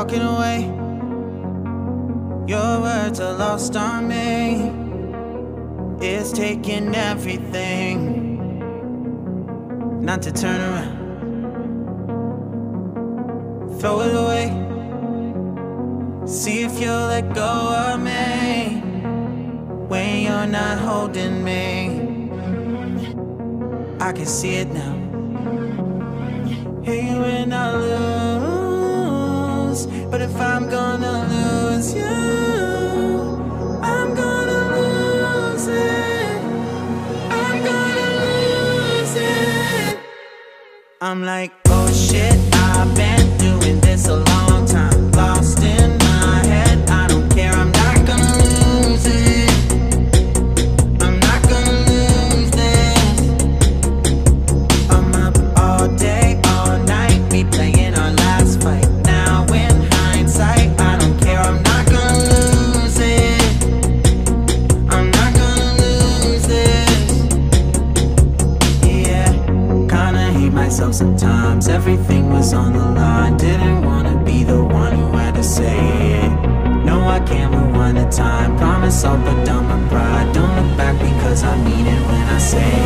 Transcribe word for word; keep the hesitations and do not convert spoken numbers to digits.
walking away. Your words are lost on me. It's taking everything not to turn around. Throw it away. See if you'll let go of me when you're not holding me. I can see it now. Hey, when I lose, but if I'm gonna lose you, I'm gonna lose it. I'm gonna lose it. I'm like, oh shit, I've been doing this a long time. Lost in my head, I don't care, I'm not gonna lose it. I'm not gonna lose this. I'm up all day, all night, replaying our last fight. Now in hindsight, I don't care, I'm not gonna lose it. I'm not gonna lose this. Yeah, kinda hate myself sometimes. Everything was on the line. Didn't wanna be the one who had to say it. No, I can't rewind the time. Promise I'll put down my pride. Don't look back because I mean it when I say it.